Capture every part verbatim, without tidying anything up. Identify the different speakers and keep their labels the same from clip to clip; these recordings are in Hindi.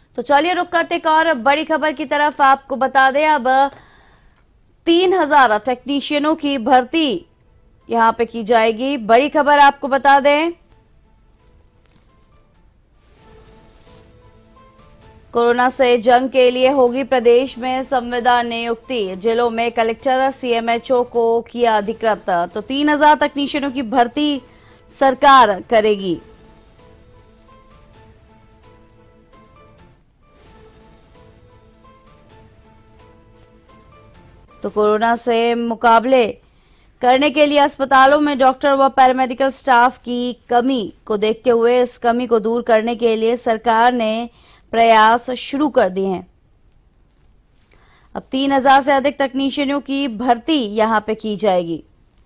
Speaker 1: तो चलिए रुक करते एक और बड़ी खबर की तरफ। आपको बता दें अब तीन हजार टेक्नीशियनों की भर्ती यहां पे की जाएगी। बड़ी खबर आपको बता दें, कोरोना से जंग के लिए होगी प्रदेश में संविदा नियुक्ति। जिलों में कलेक्टर सीएमएचओ को किया अधिकृत। तो तीन हजार तकनीशियनों की भर्ती सरकार करेगी। तो कोरोना से मुकाबले करने के लिए अस्पतालों में डॉक्टर व पैरामेडिकल स्टाफ की कमी को देखते हुए इस कमी को दूर करने के लिए सरकार ने प्रयास शुरू कर दिए हैं। अब तीन हजार से अधिक तकनीशियनों की भर्ती यहां पे की जाएगी।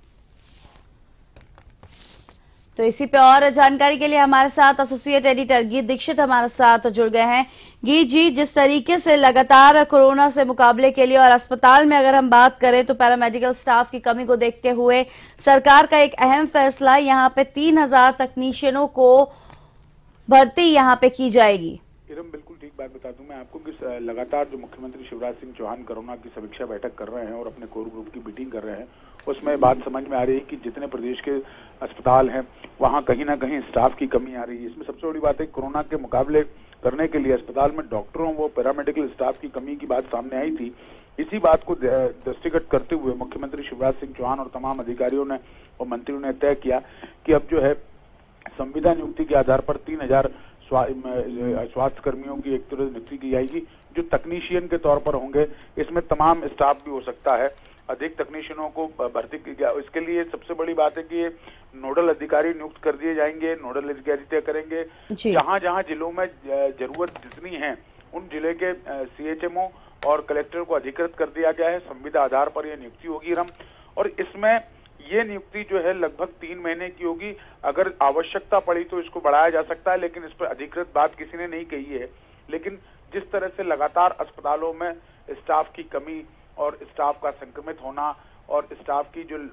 Speaker 1: तो इसी पे और जानकारी के लिए हमारे साथ एसोसिएट एडिटर गीत दीक्षित हमारे साथ जुड़ गए हैं। गीत जी, जिस तरीके से लगातार कोरोना से मुकाबले के लिए और अस्पताल में अगर हम बात करें तो पैरामेडिकल स्टाफ की कमी को देखते हुए सरकार का एक अहम फैसला, यहाँ पे तीन हजार तकनीशियनों को भर्ती यहाँ पे की जाएगी।
Speaker 2: बिल्कुल ठीक बात बता दूं मैं आपको कि लगातार जो मुख्यमंत्री शिवराज सिंह चौहान कोरोना की समीक्षा बैठक कर रहे हैं और अपने कोर ग्रुप की मीटिंग कर रहे हैं, उसमें बात समझ में आ रही है कि जितने प्रदेश के अस्पताल हैं वहां कहीं ना कहीं स्टाफ की कमी आ रही है। इसमें सबसे बड़ी बात है कोरोना के मुकाबले करने के लिए अस्पताल में डॉक्टरों व पैरामेडिकल स्टाफ की कमी की बात सामने आई थी। इसी बात को दृष्टिगत करते हुए मुख्यमंत्री शिवराज सिंह चौहान और तमाम अधिकारियों ने और मंत्रियों ने तय किया कि अब जो है संविदा नियुक्ति के आधार पर तीन हजार स्वास्थ्य कर्मियों की एक तरह नियुक्ति की जाएगी जो तकनीशियन के तौर पर होंगे। इसमें तमाम स्टाफ भी हो सकता है, अधिक तकनीशियनों को भर्ती की गया। इसके लिए सबसे बड़ी बात है कि ये नोडल अधिकारी नियुक्त कर दिए जाएंगे। नोडल अधिकारी तय करेंगे जहां जहां जिलों में जरूरत जितनी है उन जिले के सीएचएमओ और कलेक्टर को अधिकृत कर दिया गया है। संविदा आधार पर यह नियुक्ति होगी रम और इसमें ये नियुक्ति जो है लगभग तीन महीने की होगी। अगर आवश्यकता पड़ी तो इसको बढ़ाया जा सकता है, लेकिन इस पर अधिकृत बात किसी ने नहीं कही है। लेकिन जिस तरह से लगातार अस्पतालों में स्टाफ की कमी और स्टाफ का संक्रमित होना और स्टाफ की जो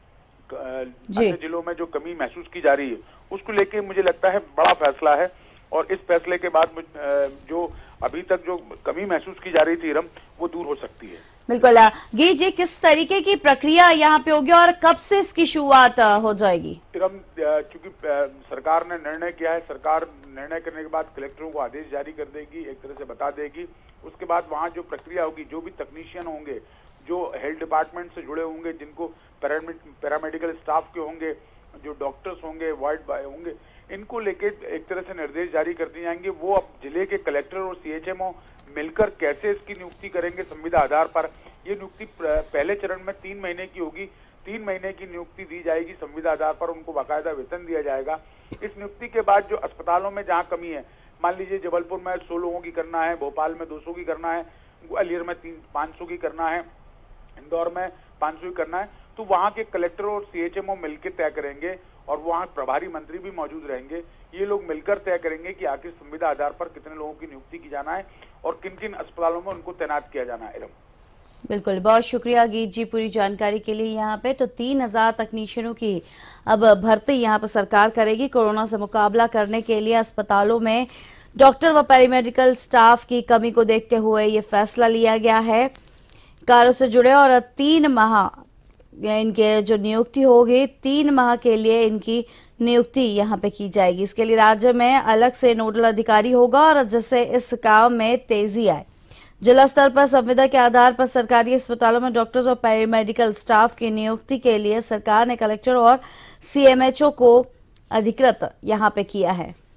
Speaker 2: अन्य जिलों में जो कमी महसूस की जा रही है उसको लेके मुझे लगता है बड़ा फैसला है। और इस फैसले के बाद जो अभी तक जो कमी महसूस की जा रही थी रम वो दूर हो सकती है।
Speaker 1: बिल्कुल गी जी, किस तरीके की प्रक्रिया यहाँ पे होगी और कब से इसकी शुरुआत हो जाएगी?
Speaker 2: रम क्योंकि सरकार ने निर्णय किया है, सरकार निर्णय करने के बाद कलेक्टरों को आदेश जारी कर देगी, एक तरह से बता देगी। उसके बाद वहाँ जो प्रक्रिया होगी, जो भी तकनीशियन होंगे जो हेल्थ डिपार्टमेंट से जुड़े होंगे, जिनको पैरामेडिकल स्टाफ के होंगे, जो डॉक्टर्स होंगे, वार्ड बॉय होंगे, इनको लेके एक तरह से निर्देश जारी कर दिए जाएंगे। वो अब जिले के कलेक्टर और सीएचएमओ मिलकर कैसे इसकी नियुक्ति करेंगे संविदा आधार पर। ये नियुक्ति पहले चरण में तीन महीने की होगी। तीन महीने की नियुक्ति दी जाएगी संविदा आधार पर, उनको बाकायदा वेतन दिया जाएगा। इस नियुक्ति के बाद जो अस्पतालों में जहाँ कमी है, मान लीजिए जबलपुर में सौ लोगों की करना है, भोपाल में दो सौ की करना है, ग्वालियर में तीन पाँच सौ की करना है, इंदौर में पाँच सौ की करना है, तो वहाँ के कलेक्टर और सीएचएमओ मिलकर तय करेंगे और वहाँ प्रभारी मंत्री भी मौजूद रहेंगे। ये लोग मिलकर तय करेंगे कि आखिर संविदा आधार पर कितने लोगों की नियुक्ति की जाना है और किन किन अस्पतालों में उनको तैनात किया जाना है।
Speaker 1: बिल्कुल, बहुत शुक्रिया गीत जी पूरी जानकारी के लिए। यहाँ पे तो तीन हजार तकनीशियनों की अब भर्ती यहाँ पर सरकार करेगी। कोरोना से मुकाबला करने के लिए अस्पतालों में डॉक्टर व पैरामेडिकल स्टाफ की कमी को देखते हुए ये फैसला लिया गया है। कार्यों से जुड़े और तीन माह इनके जो नियुक्ति होगी, तीन माह के लिए इनकी नियुक्ति यहाँ पे की जाएगी। इसके लिए राज्य में अलग से नोडल अधिकारी होगा और जिससे इस काम में तेजी आए। जिला स्तर पर संविदा के आधार पर सरकारी अस्पतालों में डॉक्टर्स और पैरामेडिकल स्टाफ की नियुक्ति के लिए सरकार ने कलेक्टर और सीएमएचओ को अधिकृत यहाँ पे किया है।